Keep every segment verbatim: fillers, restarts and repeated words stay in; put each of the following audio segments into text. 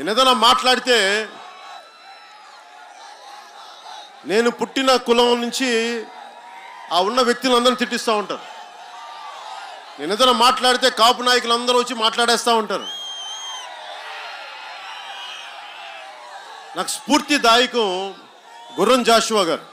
నేను ఏదైనా మాట్లాడితే నేను పుట్టిన కులం నుంచి ఆ ఉన్న వ్యక్తులందరినీ తిట్టిస్తూ ఉంటారు. నేను ఏదైనా మాట్లాడితే కాపు నాయకులు అందరూ వచ్చి మాట్లాడేస్తూ ఉంటారు. నాకు స్ఫూర్తిదాయకం గుర్రం జాషువా గారు.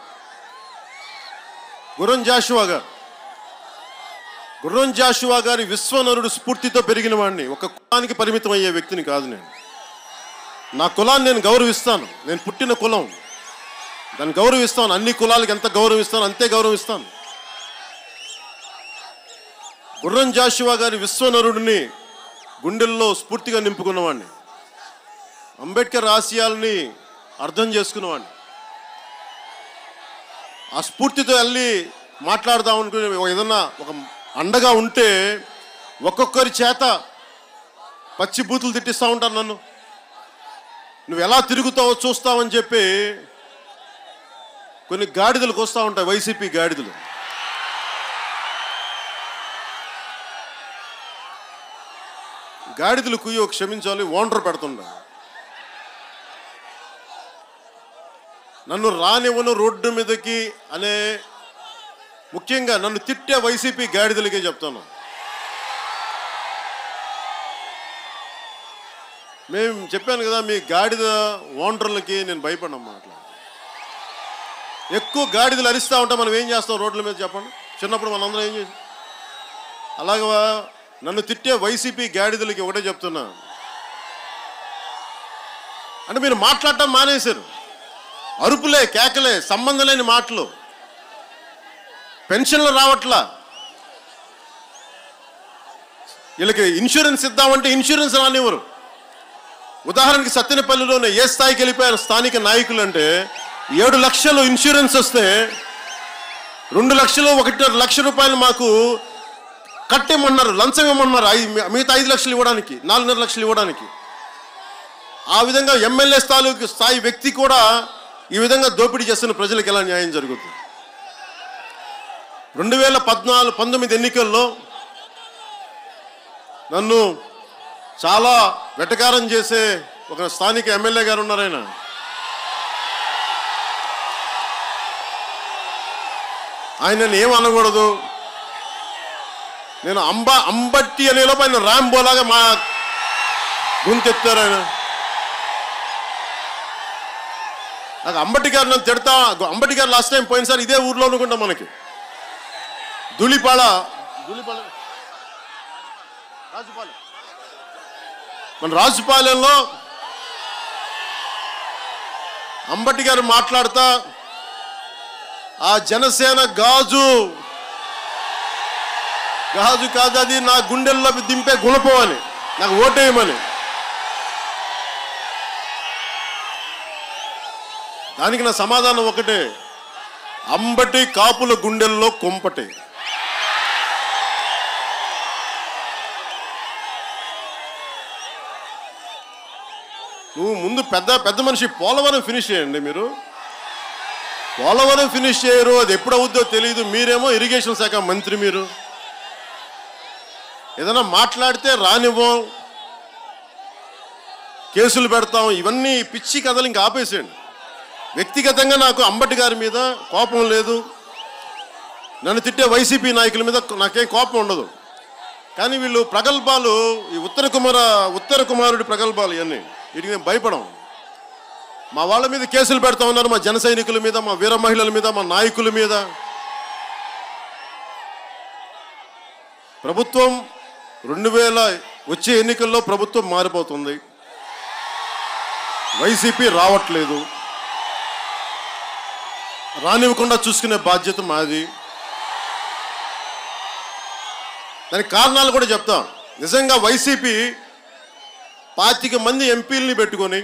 గుర్రం జాషువా గారు గుర్రం జాషువా గారి విశ్వనరుడు స్ఫూర్తితో పెరిగిన వాడిని. ఒక కులానికి పరిమితం అయ్యే వ్యక్తిని కాదు నేను. నా కులాన్ని నేను గౌరవిస్తాను. నేను పుట్టిన కులం, దాన్ని గౌరవిస్తాను. అన్ని కులాలకు ఎంత గౌరవిస్తాను అంతే గౌరవిస్తాను. గుర్రం జాషువా గారి విశ్వనరుడిని గుండెల్లో స్ఫూర్తిగా నింపుకున్నవాడిని. అంబేద్కర్ ఆశయాల్ని అర్థం చేసుకున్నవాడిని. ఆ స్ఫూర్తితో వెళ్ళి మాట్లాడదాం అనుకునే ఏదన్నా ఒక అండగా ఉంటే ఒక్కొక్కరి చేత పచ్చి బూతులు తిట్టిస్తూ ఉంటారు. నన్ను నువ్వు ఎలా తిరుగుతావో చూస్తావని చెప్పి కొన్ని గాడిదలకు వస్తూ ఉంటాయి, వైసీపీ గాడిదలు. గాడిదలు కుయ్యో క్షమించాలి, ఓండ్ర పెడుతుండ. నన్ను రానివ్వను రోడ్డు మీదకి అనే, ముఖ్యంగా నన్ను తిట్టే వైసీపీ గాడిదలకే చెప్తాను. మేము చెప్పాను కదా, మీ గాడిద ఓండ్రలకి నేను భయపడమ్మా. అట్లా ఎక్కువ గాడిదలు అరిస్తూ ఉంటాం, మనం ఏం చేస్తాం రోడ్ల మీద చెప్పండి. చిన్నప్పుడు మనందరం ఏం చేసాం. అలాగా నన్ను తిట్టే వైసీపీ గాడిదలకి ఒకటే చెప్తున్నా, అంటే మీరు మాట్లాడటం మానేశారు. అరుపులే, కేకలే, సంబంధం లేని మాటలు. పెన్షన్లు రావట్లా. వీళ్ళకి ఇన్సూరెన్స్ ఇద్దామంటే ఇన్సూరెన్స్ రానివ్వరు. ఉదాహరణకి సత్తెనపల్లిలోనే ఏ స్థాయికి వెళ్ళిపోయారు స్థానిక నాయకులు అంటే, ఏడు లక్షలు ఇన్సూరెన్స్ వస్తే రెండు లక్షలు ఒకటిన్నర లక్ష రూపాయలు మాకు కట్టేమన్నారు, లంచం ఇవ్వమన్నారు. ఐదు మిగతా ఐదు లక్షలు ఇవ్వడానికి, నాలుగున్నర లక్షలు ఇవ్వడానికి. ఆ విధంగా ఎమ్మెల్యే స్థాయి స్థాయి వ్యక్తి కూడా ఈ విధంగా దోపిడీ చేస్తున్న ప్రజలకు ఎలా న్యాయం జరుగుతుంది? రెండు వేల పద్నాలుగు పంతొమ్మిది ఎన్నికల్లో నన్ను చాలా వెటకారం చేసే ఒక స్థానిక ఎమ్మెల్యే గారు ఉన్నారు. ఆయన ఆయనని ఏం అనకూడదు. నేను అంబ అంబట్టి అనేలోపు ఆయన రాంబోలాగా మా గొంతెత్తారు. ఆయన నాకు అంబట్టి గారు నన్ను తిడతా. అంబట్టి గారు లాస్ట్ టైం పోయినసారి ఇదే ఊర్లో అనుకుంటా, మనకి ధూళిపాళ ధూళిపాళ రాజుపాలెం మన రాజుపాలెంలో అంబట్టి గారు మాట్లాడతా, ఆ జనసేన గాజు గాజు కాదు అది నా గుండెల్లో దింపే గుణపం అని, నాకు ఓటేయమని. దానికి నా సమాధానం ఒకటే, అంబటి కాపుల గుండెల్లో కొంపటి. నువ్వు ముందు పెద్ద పెద్ద మనిషి పోలవరం ఫినిష్ చేయండి. మీరు పోలవరం ఫినిష్ చేయరు, అది ఎప్పుడు అవుద్దో తెలియదు. మీరేమో ఇరిగేషన్ శాఖ మంత్రి. మీరు ఏదైనా మాట్లాడితే రానివ్వం, కేసులు పెడతాం. ఇవన్నీ పిచ్చి కథలు ఇంకా ఆపేసేయండి. వ్యక్తిగతంగా నాకు అంబటి గారి మీద కోపం లేదు, నన్ను తిట్టే వైసీపీ నాయకుల మీద నాకేం కోపం ఉండదు. కానీ వీళ్ళు ప్రగల్భాలు, ఈ ఉత్తర కుమార ఉత్తర కుమారుడి ప్రగల్భాలు, ఇవన్నీ వీటికి నేను భయపడం. మా వాళ్ళ మీద కేసులు పెడతా ఉన్నారు, మా జన సైనికుల మీద, మా వీర మహిళల మీద, మా నాయకుల మీద. ప్రభుత్వం రెండు వేల వచ్చే ఎన్నికల్లో ప్రభుత్వం మారిపోతుంది, వైసీపీ రావట్లేదు. రానివ్వకుండా చూసుకునే బాధ్యత మాది. దానికి కారణాలు కూడా చెప్తాం. నిజంగా వైసీపీ పాతిక మంది ఎంపీలని పెట్టుకొని,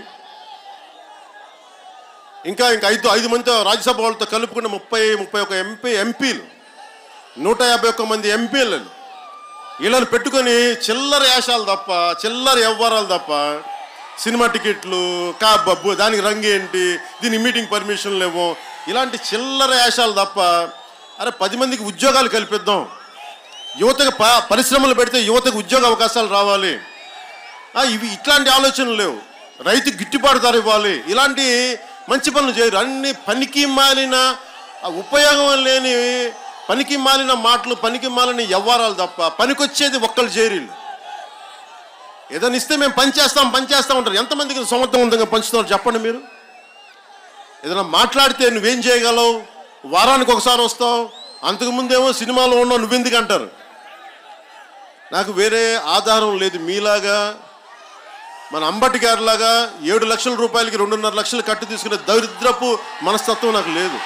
ఇంకా ఇంకా ఐదు ఐదు మందితో రాజ్యసభ వాళ్ళతో కలుపుకున్న ముప్పై ముప్పై ఒక ఎంపీ ఎంపీలు నూట యాభై ఒక్క మంది ఎంపీలు వీళ్ళని పెట్టుకొని చిల్లర యాశాలు తప్ప, చిల్లర వ్యవహారాలు తప్ప, సినిమా టికెట్లు కా బబ్బు దానికి రంగు ఏంటి, దీని మీటింగ్ పర్మిషన్లు లేవు, ఇలాంటి చిల్లర యాశాలు తప్ప. అరే పది మందికి ఉద్యోగాలు కల్పిద్దాం, యువతకు ప పరిశ్రమలు పెడితే యువతకు ఉద్యోగ అవకాశాలు రావాలి, ఇవి ఇట్లాంటి ఆలోచనలు లేవు. రైతు గిట్టుబాటు ధర ఇవ్వాలి. ఇలాంటి మంచి పనులు చేయరు. అన్ని పనికి మాలిన ఉపయోగం లేని పనికి మాలిన మాటలు, పనికి మాలిన వ్యవహారాలు తప్ప పనికొచ్చేది ఒక్కళ్ళు చేయరు. ఏదైనా ఇస్తే మేము పని చేస్తాం పని చేస్తాం ఉంటారు. ఎంతమందికి సమర్థవంతంగా పంచుతున్నారు చెప్పండి మీరు? ఏదైనా మాట్లాడితే నువ్వేం చేయగలవు, వారానికి ఒకసారి వస్తావు, అంతకుముందేమో సినిమాలో ఉన్నావు, నువ్వెందుకు అంటారు. నాకు వేరే ఆధారం లేదు. మీలాగా మన అంబటి గారిలాగా ఏడు లక్షల రూపాయలకి రెండున్నర లక్షలు కట్టు తీసుకునే దరిద్రపు మనస్తత్వం నాకు లేదు.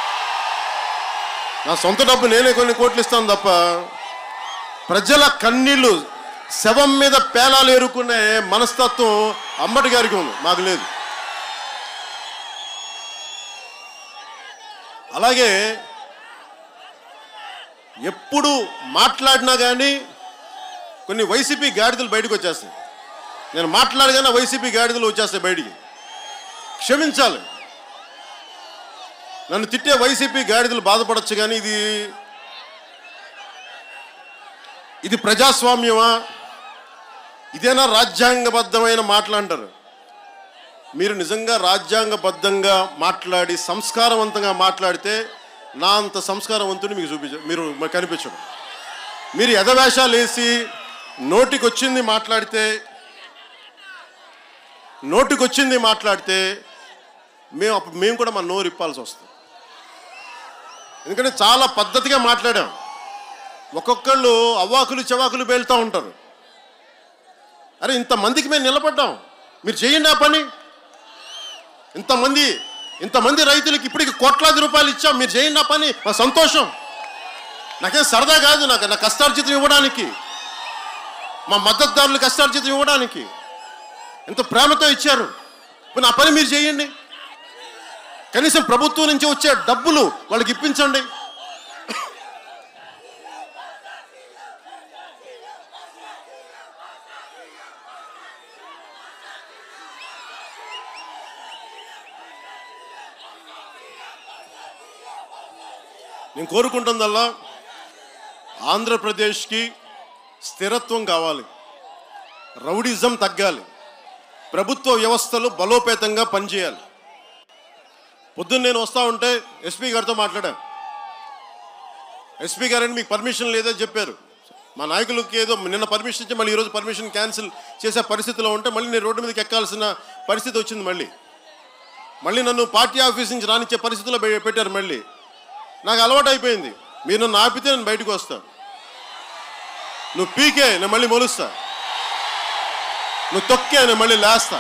నా సొంత డబ్బు నేనే కొన్ని కోట్లు ఇస్తాను తప్ప ప్రజల కన్నీళ్ళు శవం మీద పేలాలు ఏరుకునే మనస్తత్వం అంబటి గారికి ఉంది, మాకు లేదు. అలాగే ఎప్పుడు మాట్లాడినా కానీ కొన్ని వైసీపీ గాడిదలు బయటకు వచ్చేస్తాయి. నేను మాట్లాడగానే వైసీపీ గాడిదలు వచ్చేస్తాయి బయటికి. క్షమించాలి, నన్ను తిట్టే వైసీపీ గాడిదలు బాధపడచ్చు, కానీ ఇది ఇది ప్రజాస్వామ్యమా? ఇదేనా రాజ్యాంగబద్ధమైన మాటలు అంటారు. మీరు నిజంగా రాజ్యాంగబద్ధంగా మాట్లాడి సంస్కారవంతంగా మాట్లాడితే నా అంత సంస్కారవంతుని మీకు చూపించ మీరు కనిపించడం. మీరు ఎదవేషాలు వేసి నోటికి వచ్చింది మాట్లాడితే నోటికి వచ్చింది మాట్లాడితే మేము అప్పుడు మేము కూడా మన నోరు ఇప్పాల్సి వస్తుంది. ఎందుకంటే చాలా పద్ధతిగా మాట్లాడాం. ఒక్కొక్కళ్ళు అవ్వాకులు చెవాకులు పేలుతూ ఉంటారు. అరే ఇంతమందికి మేము నిలబడ్డాం, మీరు చేయండి ఆ పని. ఇంతమంది ఇంతమంది రైతులకి ఇప్పటికి కోట్లాది రూపాయలు ఇచ్చాం, మీరు చేయండి ఆ పని. మా సంతోషం. నాకేం సరదా కాదు, నాకు నా కష్టార్జితం ఇవ్వడానికి, మా మద్దతుదారులు కష్టార్జితం ఇవ్వడానికి ఎంత ప్రేమతో ఇచ్చారు. నా పని మీరు చేయండి. కనీసం ప్రభుత్వం నుంచి వచ్చే డబ్బులు వాళ్ళకి ఇప్పించండి. నేను కోరుకుంటుందల్లా ఆంధ్రప్రదేశ్కి స్థిరత్వం కావాలి, రౌడిజం తగ్గాలి, ప్రభుత్వ వ్యవస్థలు బలోపేతంగా పనిచేయాలి. పొద్దున్న నేను వస్తూ ఉంటే ఎస్పీ గారితో మాట్లాడాను. ఎస్పీ గారని మీకు పర్మిషన్ లేదని చెప్పారు. మా నాయకులకి ఏదో నిన్న పర్మిషన్ ఇచ్చి మళ్ళీ ఈరోజు పర్మిషన్ క్యాన్సిల్ చేసే పరిస్థితిలో ఉంటే మళ్ళీ నేను రోడ్డు మీదకి ఎక్కాల్సిన పరిస్థితి వచ్చింది. మళ్ళీ మళ్ళీ నన్ను పార్టీ ఆఫీస్ నుంచి రానిచ్చే పరిస్థితిలో పెట్టారు. మళ్ళీ నాకు అలవాటు అయిపోయింది, మీరు నన్ను ఆపితే నేను బయటకు వస్తాను, నువ్వు పీకే నేను మళ్ళీ మొలుస్తా, నువ్వు తొక్కే నేను మళ్ళీ లేస్తా,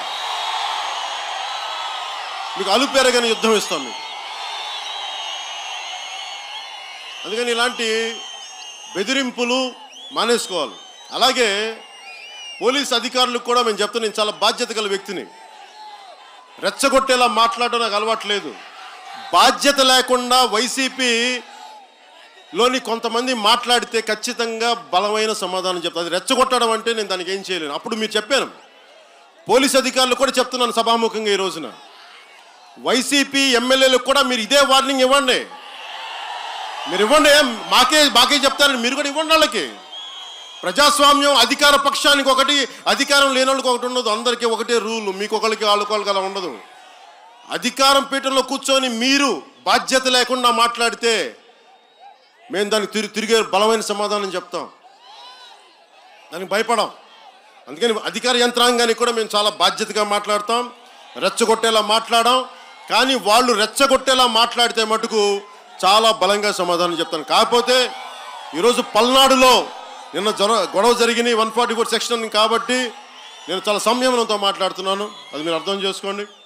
మీకు అలుపేరగానే యుద్ధం ఇస్తాం మీకు. అందుకని ఇలాంటి బెదిరింపులు మానేసుకోవాలి. అలాగే పోలీస్ అధికారులకు కూడా మేము చెప్తాను, నేను చాలా బాధ్యత గల వ్యక్తిని. రెచ్చగొట్టేలా మాట్లాడడం నాకు అలవాటు లేదు. బాధ్యత లేకుండా వైసీపీలోని కొంతమంది మాట్లాడితే ఖచ్చితంగా బలమైన సమాధానం చెప్తాను. అది రెచ్చగొట్టడం అంటే నేను దానికి ఏం చేయలేను. అప్పుడు మీరు చెప్పాను, పోలీస్ అధికారులు కూడా చెప్తున్నాను సభాముఖంగా ఈ రోజున, వైసీపీ ఎమ్మెల్యేలకు కూడా మీరు ఇదే వార్నింగ్ ఇవ్వండి. మీరు ఇవ్వండి, మాకే మాకే చెప్తారని మీరు కూడా ఇవ్వండి వాళ్ళకి. ప్రజాస్వామ్యం అధికార పక్షానికి ఒకటి, అధికారం లేని వాళ్ళకి ఒకటి ఉండదు. అందరికీ ఒకటే రూల్, మీకు ఒకరికి వాళ్ళకి అలా ఉండదు. అధికారం పీఠంలో కూర్చొని మీరు బాధ్యత లేకుండా మాట్లాడితే మేము దానికి తిరిగి తిరిగే బలమైన సమాధానం చెప్తాం, దానికి భయపడం. అందుకని అధికార యంత్రాంగానికి కూడా మేము చాలా బాధ్యతగా మాట్లాడతాం, రెచ్చగొట్టేలా మాట్లాడాం. కానీ వాళ్ళు రెచ్చగొట్టేలా మాట్లాడితే మటుకు చాలా బలంగా సమాధానం చెప్తాను. కాకపోతే ఈరోజు పల్నాడులో నిన్న జర గొడవ జరిగినాయి వన్ ఫార్టీ ఫోర్ సెక్షన్ కాబట్టి నేను చాలా సంయమనంతో మాట్లాడుతున్నాను, అది మీరు అర్థం చేసుకోండి.